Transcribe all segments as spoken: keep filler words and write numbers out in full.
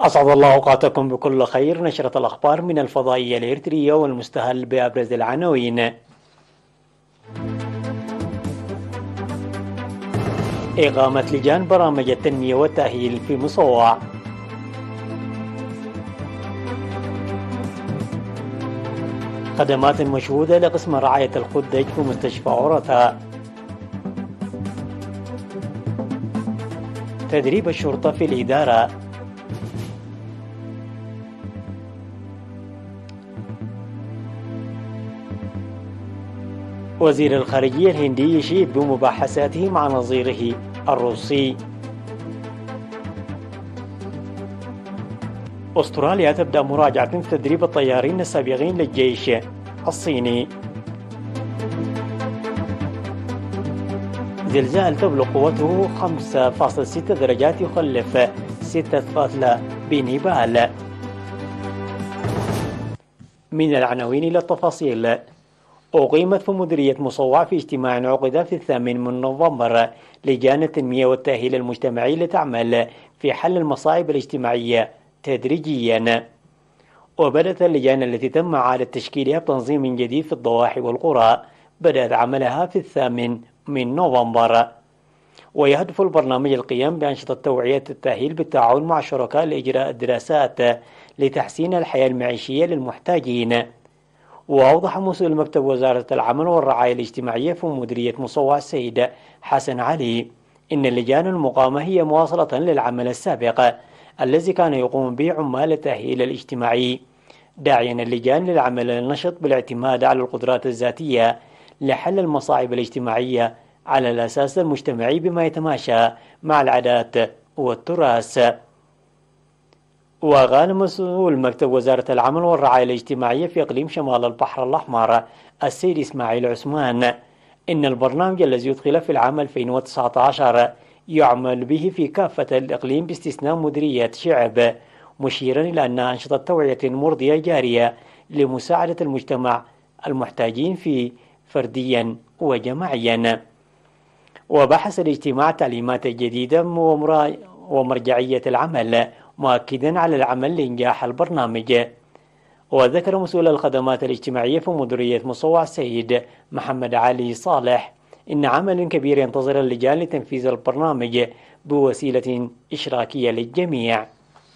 أسعد الله أوقاتكم بكل خير. نشرة الأخبار من الفضائية الإريترية والمستهل بأبرز العناوين. إقامة لجان برامج التنمية والتأهيل في مصوع. خدمات مشهودة لقسم رعاية الخدج في مستشفى عورتا. تدريب الشرطة في الإدارة. وزير الخارجية الهندي يشيد بمباحثاته مع نظيره الروسي. أستراليا تبدأ مراجعة في تدريب الطيارين السابقين للجيش الصيني. زلزال تبلغ قوته خمسة فاصلة ستة درجات يخلف ستة قتلى بنيبال. من العناوين إلى التفاصيل. أقيمت في مديرية مصوع في اجتماع عقد في الثامن من نوفمبر لجان التنمية والتأهيل المجتمعي لتعمل في حل المصاعب الاجتماعية تدريجيا. وبدأت اللجان التي تم إعادة تشكيلها بتنظيم جديد في الضواحي والقرى بدأت عملها في الثامن من نوفمبر. ويهدف البرنامج القيام بأنشطة توعية التأهيل بالتعاون مع الشركاء لإجراء الدراسات لتحسين الحياة المعيشية للمحتاجين. وأوضح مسؤول مكتب وزارة العمل والرعاية الاجتماعية في مديرية مصوع السيد حسن علي إن اللجان المقامة هي مواصلة للعمل السابق الذي كان يقوم به عمال التأهيل الاجتماعي، داعيا اللجان للعمل النشط بالاعتماد على القدرات الذاتية لحل المصاعب الاجتماعية على الأساس المجتمعي بما يتماشى مع العادات والتراث. وقال مسؤول مكتب وزارة العمل والرعاية الاجتماعية في إقليم شمال البحر الأحمر السيد إسماعيل عثمان إن البرنامج الذي يدخل في العام ألفين وتسعة عشر يعمل به في كافة الإقليم باستثناء مديرية شعب، مشيرا إلى أن أنشطة توعية مرضية جارية لمساعدة المجتمع المحتاجين في فرديا وجماعيا. وبحث الاجتماع التعليمات الجديدة ومرجعية العمل مؤكدا على العمل لإنجاح البرنامج. وذكر مسؤول الخدمات الاجتماعية في مديرية مصوع السيد محمد علي صالح إن عمل كبير ينتظر اللجان لتنفيذ البرنامج بوسيلة إشراكية للجميع.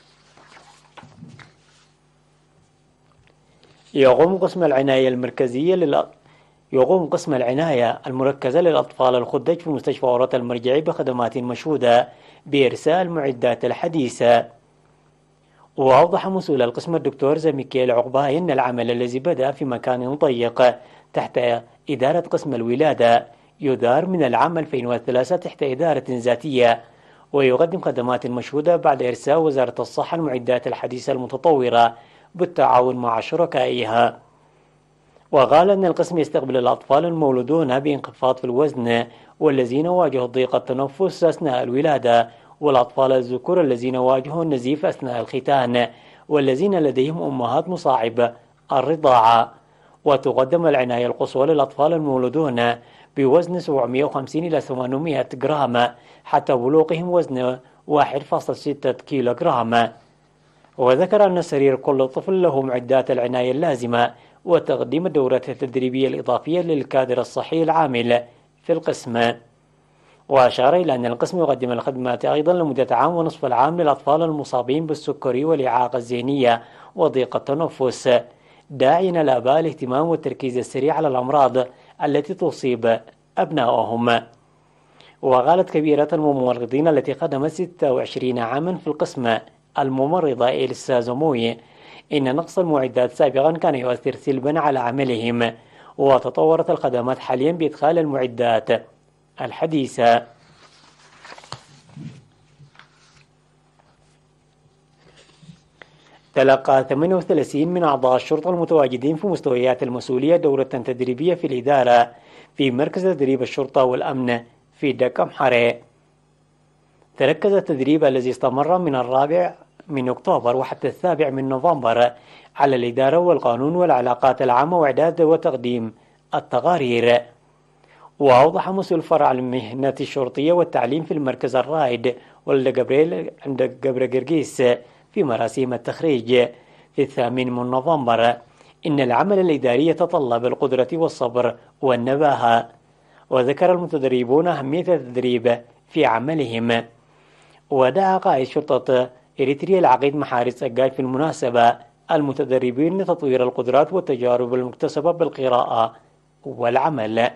يقوم قسم العناية المركزية لل... يقوم قسم العناية المركزة للأطفال الخدج في مستشفى عورتا المرجعي بخدمات مشهودة بإرسال المعدات الحديثة. وأوضح مسؤول القسم الدكتور زميكيل عقباي أن العمل الذي بدأ في مكان ضيق تحت إدارة قسم الولادة يدار من العام ألفين وثلاثة تحت إدارة ذاتية، ويقدم خدمات مشهودة بعد إرسال وزارة الصحة المعدات الحديثة المتطورة بالتعاون مع شركائها. وقال أن القسم يستقبل الأطفال المولودون بانخفاض في الوزن والذين واجهوا ضيق التنفس أثناء الولادة، والأطفال الذكور الذين واجهوا النزيف أثناء الختان، والذين لديهم أمهات مصاعب الرضاعة. وتقدم العناية القصوى للأطفال المولودون بوزن سبعمئة وخمسين إلى ثمانمئة جرام حتى بلوغهم وزن واحد فاصلة ستة كيلوغرام. وذكر أن سرير كل طفل له معدات العناية اللازمة وتقديم الدورات التدريبية الإضافية للكادر الصحي العامل في القسم. وأشار إلى أن القسم يقدم الخدمات أيضا لمدة عام ونصف العام للأطفال المصابين بالسكري والإعاقة الذهنية وضيق التنفس، داعيا الآباء الاهتمام والتركيز السريع على الأمراض التي تصيب أبنائهم. وقالت كبيرة الممرضين التي خدمت ستة وعشرين عاما في القسم الممرضة إلسا زموي إن نقص المعدات سابقا كان يؤثر سلبا على عملهم، وتطورت الخدمات حاليا بإدخال المعدات الحديثة. تلقى ثمانية وثلاثين من أعضاء الشرطة المتواجدين في مستويات المسؤولية دورة تدريبية في الإدارة في مركز تدريب الشرطة والأمن في دكم حري. تركز التدريب الذي استمر من الرابع من أكتوبر وحتى السابع من نوفمبر على الإدارة والقانون والعلاقات العامة وإعداد وتقديم التقارير. وأوضح مسؤول فرع المهنة الشرطية والتعليم في المركز الرائد والد جبريل عند جبر قرقيس في مراسيم التخريج في الثامن من نوفمبر. إن العمل الإداري يتطلب القدرة والصبر والنباهة. وذكر المتدربون أهمية التدريب في عملهم. ودعا قائد شرطة إريتريا العقيد محارس أجاي في المناسبة المتدربين لتطوير القدرات والتجارب المكتسبة بالقراءة والعمل.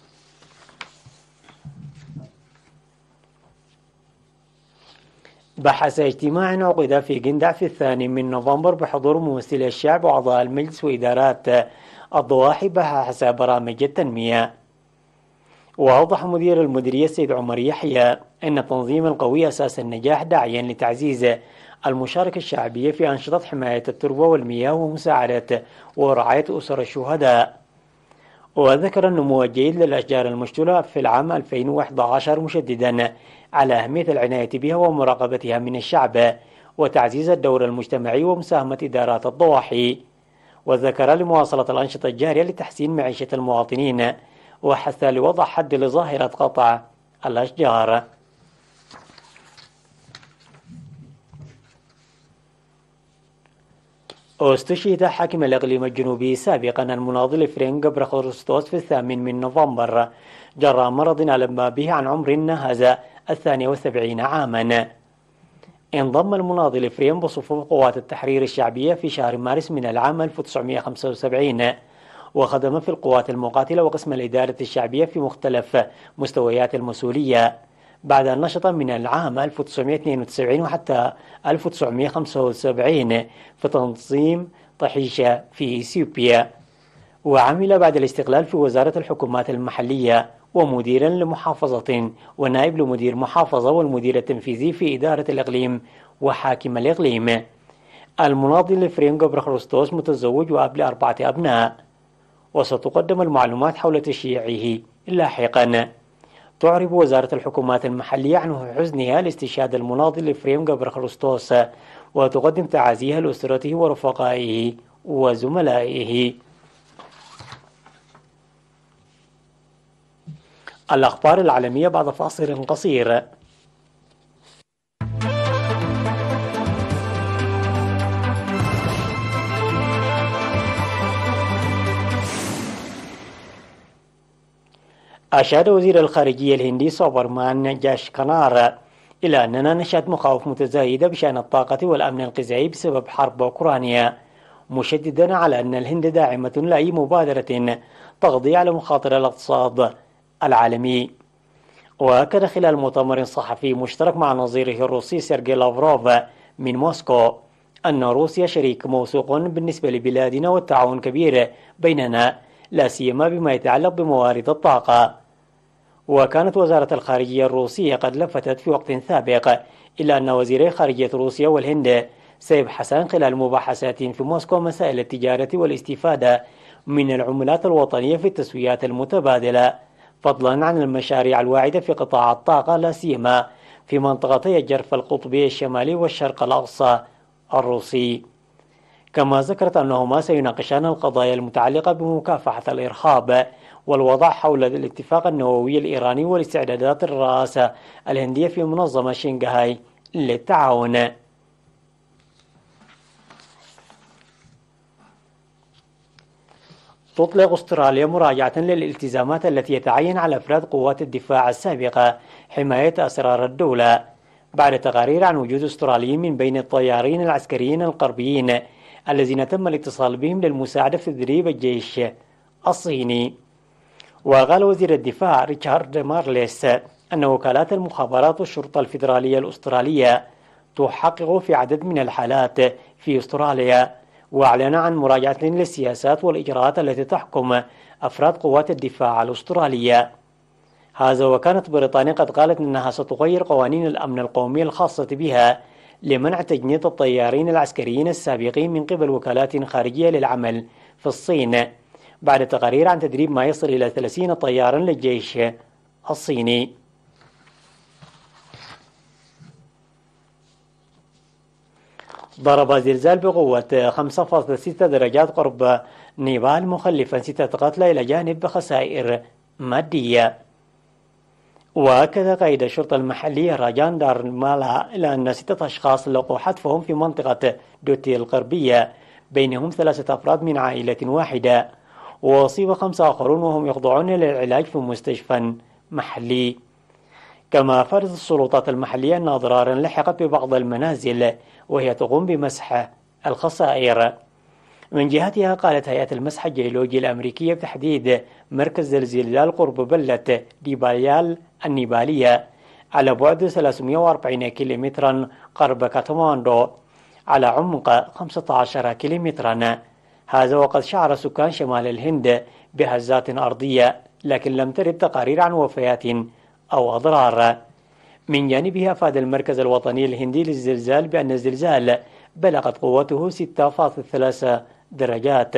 بحث اجتماع عقد في جندع في الثاني من نوفمبر بحضور ممثلي الشعب وأعضاء المجلس وإدارات الضواحي بحث برامج التنمية. وأوضح مدير المديرية السيد عمر يحيى أن التنظيم القوي أساس النجاح، داعيا لتعزيز المشاركة الشعبية في أنشطة حماية التربة والمياه ومساعدة ورعاية أسر الشهداء. وذكر النمو الجيد للأشجار المشتولة في العام ألفين وأحد عشر، مشددا على أهمية العناية بها ومراقبتها من الشعب وتعزيز الدور المجتمعي ومساهمة إدارات الضواحي. وذكر لمواصلة الأنشطة الجارية لتحسين معيشة المواطنين، وحث لوضع حد لظاهرة قطع الأشجار. استشهد حاكم الإقليم الجنوبي سابقا المناضل فرين جبرخروستوس في الثامن من نوفمبر جراء مرض ألم به عن عمر ناهز الثانية والسبعين عاما. انضم المناضل فرين بصفوف قوات التحرير الشعبية في شهر مارس من العام ألف وتسعمائة وخمسة وسبعين، وخدم في القوات المقاتلة وقسم الإدارة الشعبية في مختلف مستويات المسؤولية، بعد أن نشط من العام ألف وتسعمائة واثنين وتسعين وحتى ألف وتسعمائة وخمسة وسبعين في تنظيم طحيشة في إثيوبيا. وعمل بعد الاستقلال في وزارة الحكومات المحلية ومديرا لمحافظة ونائب لمدير محافظة والمدير التنفيذي في إدارة الإقليم وحاكم الإقليم. المناضل فرين جبرخروستوس متزوج وأب لأربعة أبناء، وستقدم المعلومات حول تشييعه لاحقا. تعرب وزارة الحكومات المحلية عن حزنها لاستشهاد المناضل فرين جبرخروستوس، وتقدم تعازيها لأسرته ورفقائه وزملائه. الأخبار العالمية بعد فاصل قصير. أشاد وزير الخارجية الهندي سوبرمان جاشكنار إلى أننا نشهد مخاوف متزايدة بشأن الطاقة والأمن الغذائي بسبب حرب أوكرانيا، مشددا على أن الهند داعمة لأي مبادرة تقضي على مخاطر الاقتصاد العالمي. وأكد خلال مؤتمر صحفي مشترك مع نظيره الروسي سيرجي لافروف من موسكو أن روسيا شريك موثوق بالنسبة لبلادنا والتعاون كبير بيننا، لا سيما بما يتعلق بموارد الطاقة. وكانت وزارة الخارجية الروسية قد لفتت في وقت سابق إلى أن وزيري خارجية روسيا والهند سيبحثان خلال مباحثات في موسكو مسائل التجارة والاستفادة من العملات الوطنية في التسويات المتبادلة، فضلا عن المشاريع الواعدة في قطاع الطاقة، لا سيما في منطقتي الجرف القطبي الشمالي والشرق الأقصى الروسي. كما ذكرت أنهما سيناقشان القضايا المتعلقة بمكافحة الإرهاب والوضع حول الاتفاق النووي الإيراني والاستعدادات الرئاسة الهندية في منظمة شنغهاي للتعاون. تطلق أستراليا مراجعة للالتزامات التي يتعين على أفراد قوات الدفاع السابقة حماية أسرار الدولة، بعد تقارير عن وجود أستراليين من بين الطيارين العسكريين الغربيين الذين تم الاتصال بهم للمساعدة في تدريب الجيش الصيني. وقال وزير الدفاع ريتشارد مارليس أن وكالات المخابرات والشرطة الفيدرالية الأسترالية تحقق في عدد من الحالات في أستراليا، وأعلن عن مراجعة للسياسات والإجراءات التي تحكم أفراد قوات الدفاع الأسترالية. هذا وكانت بريطانيا قد قالت أنها ستغير قوانين الأمن القومي الخاصة بها لمنع تجنيد الطيارين العسكريين السابقين من قبل وكالات خارجية للعمل في الصين، بعد تقارير عن تدريب ما يصل إلى ثلاثين طيارا للجيش الصيني. ضرب زلزال بقوة خمسة فاصلة ستة درجات قرب نيبال، مخلفا ستة قتلى إلى جانب خسائر مادية. وأكد قائد الشرطة المحلية راجان دارمالا إلى أن ستة أشخاص لقوا حتفهم في منطقة دوتي الغربية، بينهم ثلاثة أفراد من عائلة واحدة، وأصيب خمسة آخرون وهم يخضعون للعلاج في مستشفى محلي. كما أفادت السلطات المحلية أن أضرارا لحقت ببعض المنازل وهي تقوم بمسح الخسائر. من جهتها قالت هيئة المسح الجيولوجي الأمريكية بتحديد مركز الزلزال قرب بلدة ديباليال النيبالية على بعد ثلاثمئة وأربعين كيلومترا قرب كاتماندو على عمق خمسة عشر كيلومترا. هذا وقد شعر سكان شمال الهند بهزات أرضية، لكن لم ترد تقارير عن وفيات أو أضرار. من جانبه أفاد المركز الوطني الهندي للزلزال بأن الزلزال بلغت قوته ستة فاصلة ثلاثة درجات.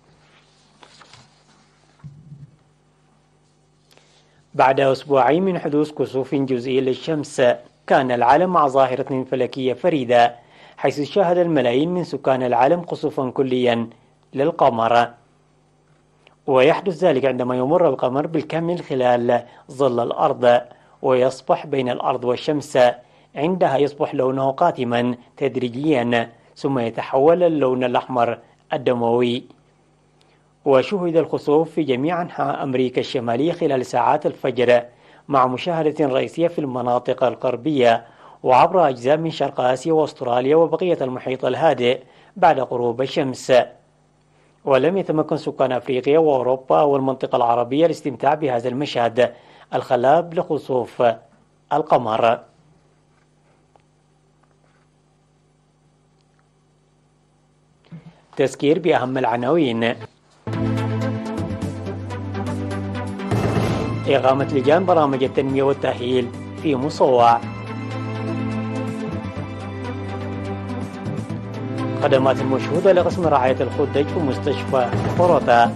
بعد أسبوعين من حدوث كسوف جزئي للشمس، كان العالم مع ظاهرة فلكية فريدة، حيث شاهد الملايين من سكان العالم كسوفا كليا للقمر، ويحدث ذلك عندما يمر القمر بالكامل خلال ظل الأرض ويصبح بين الأرض والشمس. عندها يصبح لونه قاتما تدريجيا ثم يتحول اللون الأحمر الدموي. وشهد الخسوف في جميع أنحاء أمريكا الشمالية خلال ساعات الفجر، مع مشاهدة رئيسية في المناطق الغربية وعبر أجزاء من شرق آسيا وأستراليا وبقية المحيط الهادئ بعد غروب الشمس. ولم يتمكن سكان أفريقيا وأوروبا والمنطقة العربية الاستمتاع بهذا المشهد الخلاب لخسوف القمر. تذكير بأهم العناوين: إقامة لجان برامج التنمية والتأهيل في مصوع. خدمات مشهودة لقسم رعاية الخدج في مستشفى فروتا.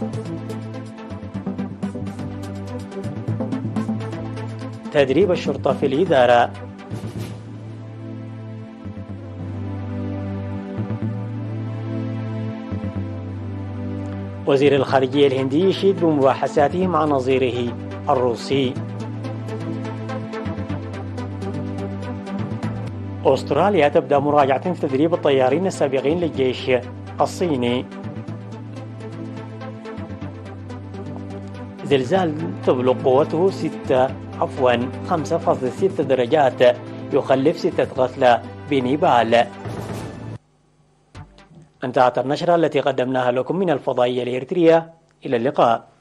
تدريب الشرطة في الإدارة. وزير الخارجية الهندي يشيد بمباحثاته مع نظيره الروسي. أستراليا تبدأ مراجعة في تدريب الطيارين السابقين للجيش الصيني. زلزال تبلغ قوته ستة عفوا خمسة فاصلة ستة درجات يخلف ستة قتلى بنيبال. انتهت النشرة التي قدمناها لكم من الفضائية الإريترية. إلى اللقاء.